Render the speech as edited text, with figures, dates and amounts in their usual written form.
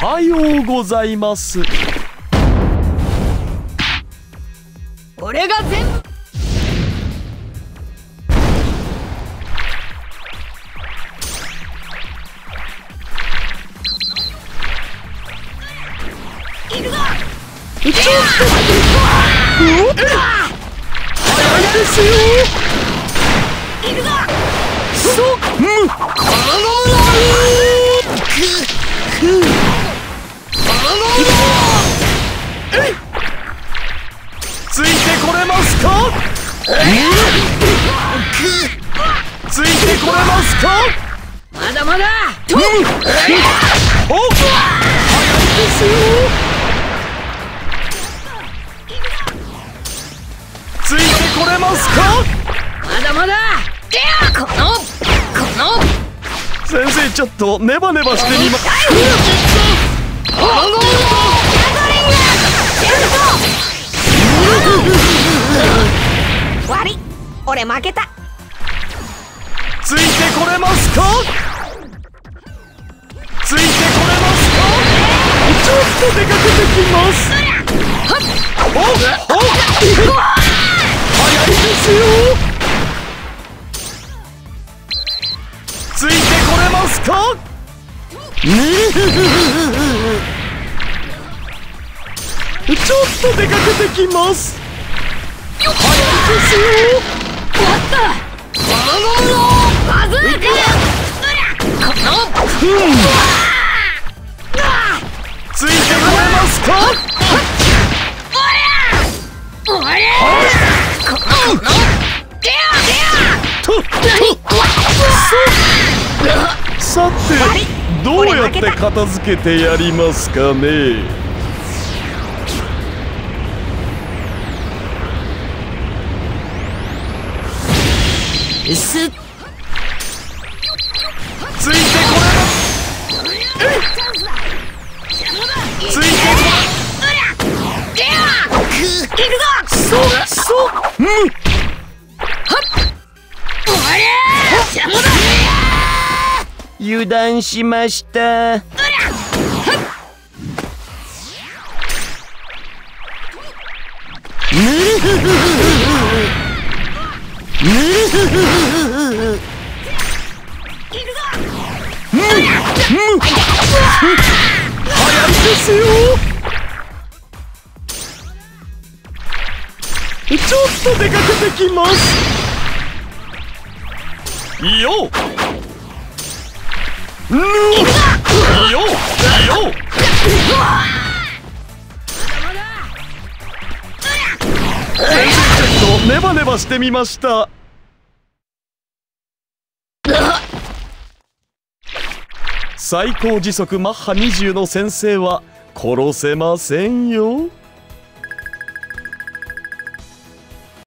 はようございます。 俺が全部。行くぞ。 ちょっと早いですよ。 行くぞ。 ついてこれますか？ついてこれますか？ まだまだ。 お、早いですよ。ついてこれますか？ まだまだ。この先生、ちょっとネバネバしてみます。 悪い、俺負けた。 ついてこれますか？ついてこれますか？ちょっと出かけてきます。早いですよ。ついてこれますか？ちょっと出かけてきます。早いですよ。 終わった。バズーカ。 ついてこれますか？さて、どうやって片付けてやりますかね。 すっ。 ついてこれます。ついてこ油断しました。早いですよ。ちょっと出かけてきます。よっ。よっ。先生、ちょっとネバネバしてみました。最高時速マッハ20の先生は殺せませんよ。